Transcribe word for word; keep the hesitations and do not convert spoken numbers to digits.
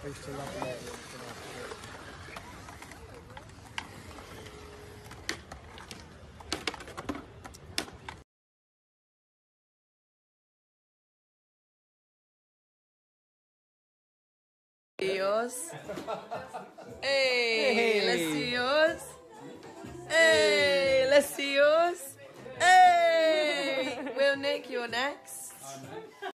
used to love it. Yours. Hey, hey, let's see yours. Hey, let's see yours. Hey, Will Nick, you're next.